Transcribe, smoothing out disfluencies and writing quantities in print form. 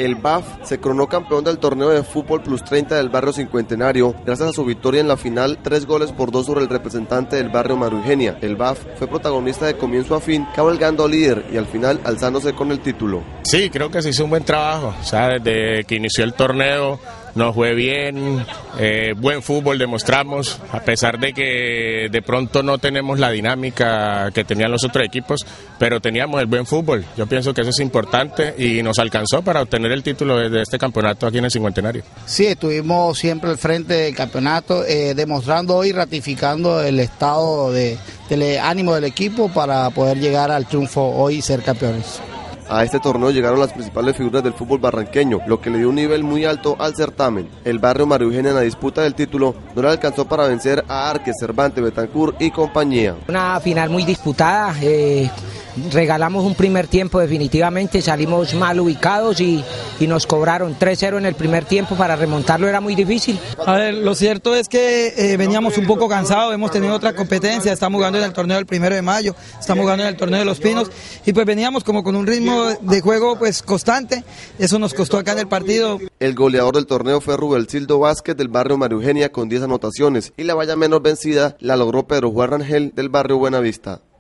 El BAF se coronó campeón del torneo de fútbol plus 30 del barrio Cincuentenario gracias a su victoria en la final 3-2 sobre el representante del barrio María Eugenia. El BAF fue protagonista de comienzo a fin, cabalgando líder y al final alzándose con el título. Sí, creo que se hizo un buen trabajo, o sea, desde que inició el torneo nos fue bien, buen fútbol demostramos, a pesar de que de pronto no tenemos la dinámica que tenían los otros equipos, pero teníamos el buen fútbol. Yo pienso que eso es importante y nos alcanzó para obtener el título de este campeonato aquí en el Cincuentenario. Sí, estuvimos siempre al frente del campeonato, demostrando y ratificando el estado del ánimo del equipo para poder llegar al triunfo hoy y ser campeones. A este torneo llegaron las principales figuras del fútbol barranqueño, lo que le dio un nivel muy alto al certamen. El barrio María Eugenia en la disputa del título no le alcanzó para vencer a Arques, Cervantes, Betancourt y compañía. Una final muy disputada, regalamos un primer tiempo definitivamente, salimos mal ubicados y nos cobraron 3-0 en el primer tiempo, para remontarlo era muy difícil. A ver, lo cierto es que veníamos un poco cansados, hemos tenido otra competencia, estamos jugando en el torneo del 1 de mayo, estamos jugando en el torneo de Los Pinos y pues veníamos como con un ritmo de juego pues constante, eso nos costó acá en el partido. El goleador del torneo fue Rubelcildo Vázquez del barrio María Eugenia con 10 anotaciones y la valla menos vencida la logró Pedro Juan Rangel del barrio Buenavista.